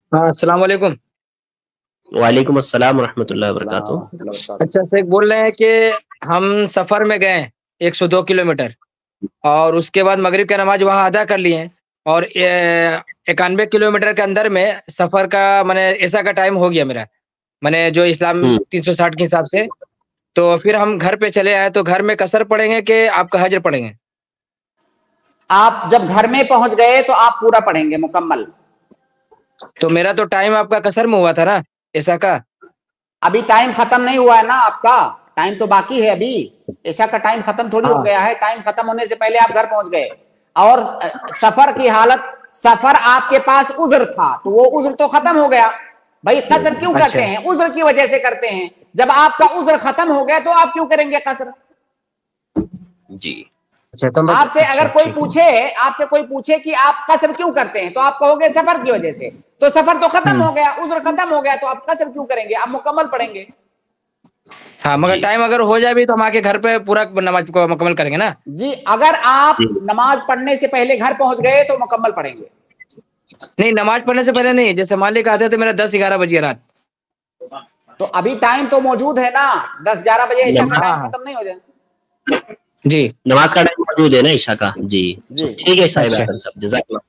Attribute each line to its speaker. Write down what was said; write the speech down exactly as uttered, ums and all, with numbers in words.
Speaker 1: ہاں السلام علیکم.
Speaker 2: وعلیکم السلام ورحمۃ اللہ وبرکاتہ.
Speaker 1: اچھا شیخ بول رہے ہیں کہ ہم سفر میں گئے ایک سو دو کلو میٹر اور اس کے بعد مغرب کا نماز وہاں ادا کر لیے اور اکانوے کلو میٹر کے اندر میں سفر کا میں نے ایسا کا ٹائم ہو گیا میرا میں نے جو اسلام
Speaker 2: ہوں
Speaker 1: تین سو ساٹھ کے حساب سے. تو پھر ہم گھر پہ چلے آئے تو گھر میں قصر پڑیں گے کہ آپ کا حجر پڑیں گے؟
Speaker 3: آپ جب گھر میں پہنچ گئے تو آپ پورا پڑھیں گے مکمل.
Speaker 1: تو میرا تو ٹائم آپ کا قصر میں ہوا تھا نا ایسا کا.
Speaker 3: ابھی ٹائم ختم نہیں ہوا ہے نا آپ کا, ٹائم تو باقی ہے. ابھی ایسا کا ٹائم ختم تھوڑی ہو گیا ہے, ٹائم ختم ہونے سے پہلے آپ گھر پہنچ گئے. اور سفر کی حالت, سفر آپ کے پاس عذر تھا تو وہ عذر تو ختم ہو گیا. بھائی قصر کیوں کرتے ہیں؟ عذر کی وجہ سے کرتے ہیں. جب آپ کا عذر ختم ہو گیا تو آپ کیوں کریں گے قصر؟
Speaker 2: جی
Speaker 3: آپ سے اگر کوئی پوچھے آپ سے کوئی پوچھے کہ آپ قصر کیوں کرتے ہیں تو آپ کہو گے سفر کی وجہ سے. تو سفر تو ختم ہو گیا, عذر ختم ہو گیا, تو آپ قصر کیوں کریں گے؟ آپ مکمل پڑھیں گے.
Speaker 1: ہاں مگر ٹائم اگر ہو جائے بھی تو ہم آ کے گھر پہ پورا نماز کو مکمل کریں گے نا.
Speaker 3: جی اگر آپ نماز پڑھنے سے پہلے گھر پہنچ گئے تو مکمل پڑھیں گے.
Speaker 1: نہیں نماز پڑھنے سے پہلے نہیں, جیسے مالک آتے تو میرا دس گیارہ بجے رات.
Speaker 3: تو ابھی ٹائم تو موجود ہے نا, دس گیارہ بجے عشاء کا ٹائم
Speaker 1: ہاں
Speaker 3: ختم نہیں ہو جائے.
Speaker 1: جی
Speaker 2: نماز کا ٹائم موجود ہے نا عشاء کا. جی
Speaker 3: جی
Speaker 2: ٹھیک ہے صاحب
Speaker 1: اچھا
Speaker 2: صاحب, جزاک اللہ.